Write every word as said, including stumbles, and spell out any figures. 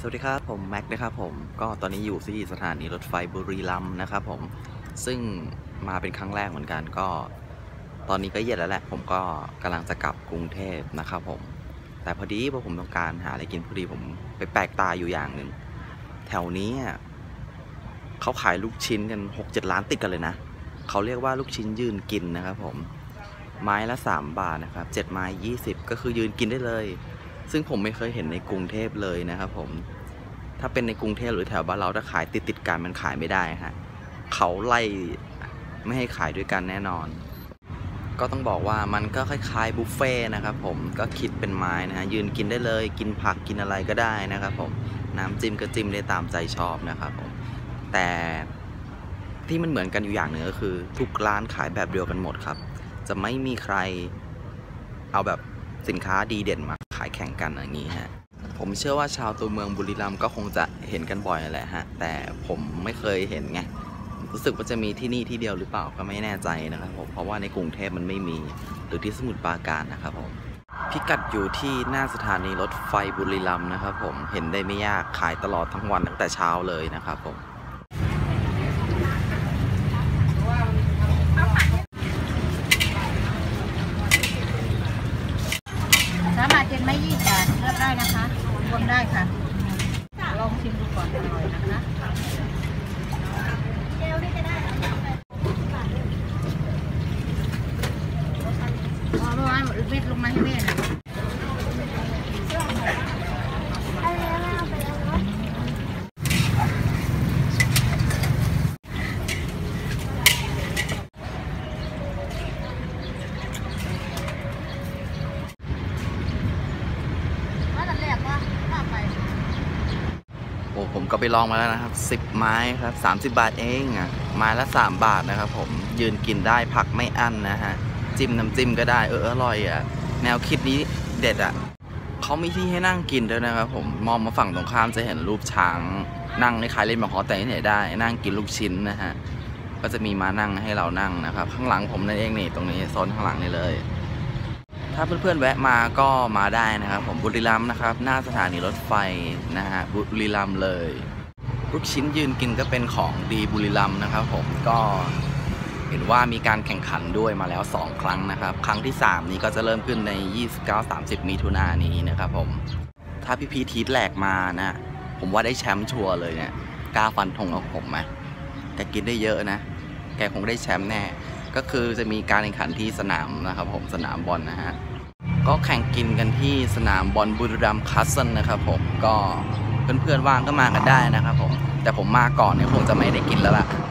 วัสดีครับผมแม็กนะครับผมก็ตอนนี้อยู่ที่สถานีรถไฟบุรีรัมย์นะครับผมซึ่งมาเป็นครั้งแรกเหมือนกันก็ตอนนี้ก็เย็นแล้วแหละผมก็กำลังจะกลับกรุงเทพนะครับผมแต่พอดีพอผมต้องการหาอะไรกินพอดีผมไปแปลกตาอยู่อย่างหนึ่งแถวนี้เขาขายลูกชิ้นกัน หกเจ็ด ร้านติดกันเลยนะเขาเรียกว่าลูกชิ้นยืนกินนะครับผมไม้ละสามบาทนะครับเจ็ดไม้ยี่สิบก็คือยืนกินได้เลยซึ่งผมไม่เคยเห็นในกรุงเทพเลยนะครับผมถ้าเป็นในกรุงเทพหรือแถวบ้านเราถ้าขายติดติดกันมันขายไม่ได้ฮะเขาไล่ไม่ให้ขายด้วยกันแน่นอนก็ต้องบอกว่ามันก็คล้ายๆบุฟเฟ่นะครับผมก็คิดเป็นไม้นะฮะยืนกินได้เลยกินผักกินอะไรก็ได้นะครับผมน้ำจิ้มก็จิ้มได้ตามใจชอบนะครับผมแต่ที่มันเหมือนกันอยู่อย่างหนึ่งก็คือทุกร้านขายแบบเดียวกันหมดครับจะไม่มีใครเอาแบบสินค้าดีเด่นมาขายแข่งกันอย่างนี้ฮะผมเชื่อว่าชาวตัวเมืองบุรีรัมย์ก็คงจะเห็นกันบ่อยแหละฮะแต่ผมไม่เคยเห็นไงรู้สึกว่าจะมีที่นี่ที่เดียวหรือเปล่าก็ไม่แน่ใจนะครับผมเพราะว่าในกรุงเทพมันไม่มีหรือที่สมุทรปราการนะครับผมพิกัดอยู่ที่หน้าสถานีรถไฟบุรีรัมย์นะครับผมเห็นได้ไม่ยากขายตลอดทั้งวันตั้งแต่เช้าเลยนะครับผมสามบาทเจ็ดไม้ยี่สิบเลือกได้นะคะรวมได้ค่ะลองชิมดูก่อนอร่อยนะคะเจลนี่จะได้เอาเมื่อวานหมดเม็ดลงมาให้แม่หน่อยโอ้ผมก็ไปลองมาแล้วนะครับสิบไม้ครับสามสิบบาทเองอ่ะไม้ละสามบาทนะครับผมยืนกินได้ผักไม่อั้นนะฮะจิ้มน้ำจิ้มก็ได้เอออร่อยอ่ะแนวคิดนี้เด็ดอ่ะเขามีที่ให้นั่งกินด้วยนะครับผมมองมาฝั่งตรงข้ามจะเห็นรูปช้างนั่งในคล้ายเล่นหมากฮอแต่ที่ไหนได้นั่งกินลูกชิ้นนะฮะก็จะมีมานั่งให้เรานั่งนะครับข้างหลังผมนั่นเองนี่ตรงนี้โซนข้างหลังนี่เลยถ้าเพื่อนๆแวะมาก็มาได้นะครับผมบุรีรัมย์นะครับหน้าสถานีรถไฟนะฮะบุรีรัมย์เลยลูกชิ้นยืนกินก็เป็นของดีบุรีรัมย์นะครับผมก็เห็นว่ามีการแข่งขันด้วยมาแล้วสองครั้งนะครับครั้งที่สามนี้ก็จะเริ่มขึ้นใน ยี่สิบเก้า สามสิบ มิถุนายนนี้นะครับผมถ้าพี่พีทีแหลกมานะผมว่าได้แชมป์ชัวร์เลยเนี่ยกล้าฟันธงกับผมไหมแกกินได้เยอะนะแกคงได้แชมป์แน่ก็คือจะมีการแข่งขันที่สนามนะครับผมสนามบอลนะฮะก็แข่งกินกันที่สนามบอลบุรีรัมย์คัสเซิลนะครับผมก็เพื่อนๆว่างก็มากันได้นะครับผมแต่ผมมาก่อนเนี่ยคงจะไม่ได้กินแล้วล่ะ